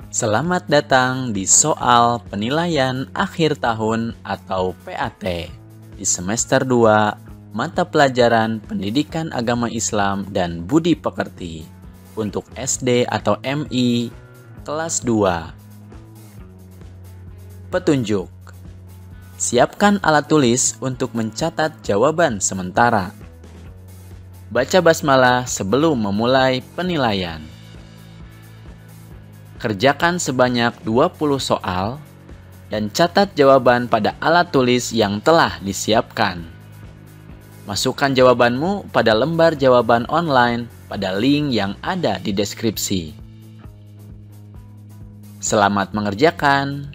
Selamat datang di soal penilaian akhir tahun atau PAT di semester 2 mata pelajaran Pendidikan Agama Islam dan Budi Pekerti untuk SD atau MI kelas 2. Petunjuk: siapkan alat tulis untuk mencatat jawaban sementara. Baca basmalah sebelum memulai penilaian. Kerjakan sebanyak 20 soal dan catat jawaban pada alat tulis yang telah disiapkan. Masukkan jawabanmu pada lembar jawaban online pada link yang ada di deskripsi. Selamat mengerjakan.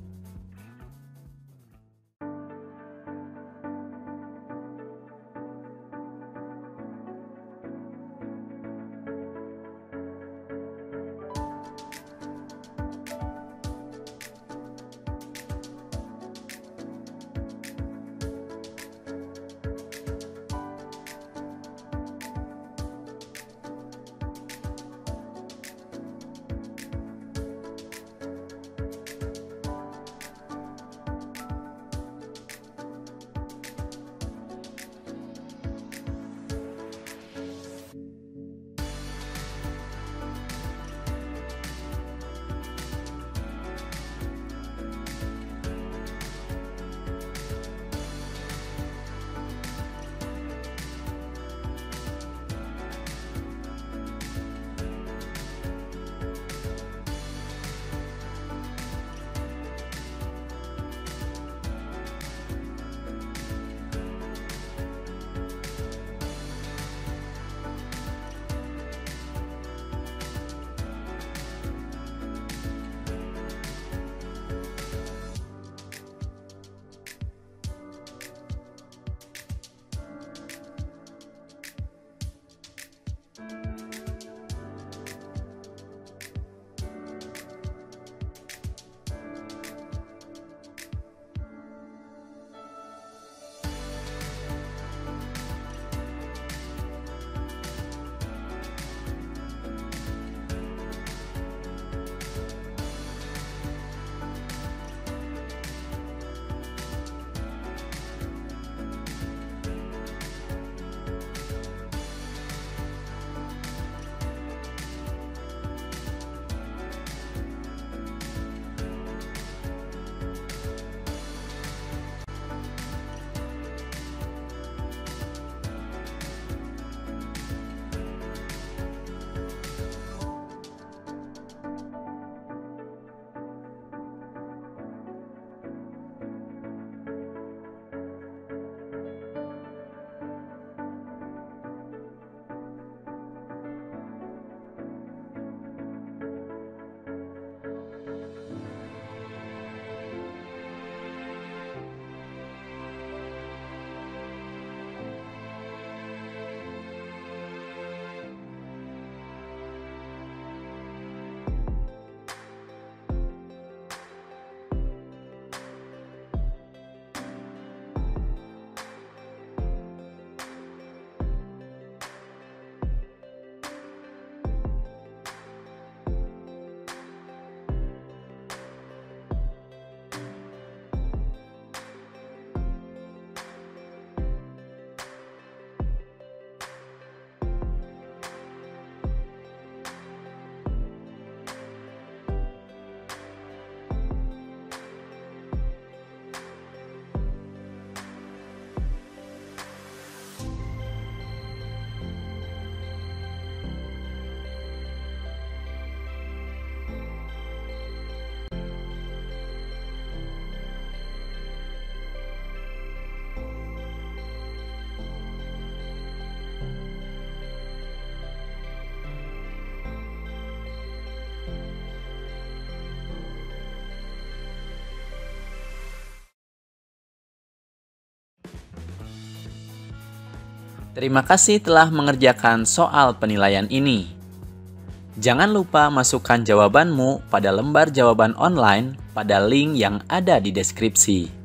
Terima kasih telah mengerjakan soal penilaian ini. Jangan lupa masukkan jawabanmu pada lembar jawaban online pada link yang ada di deskripsi.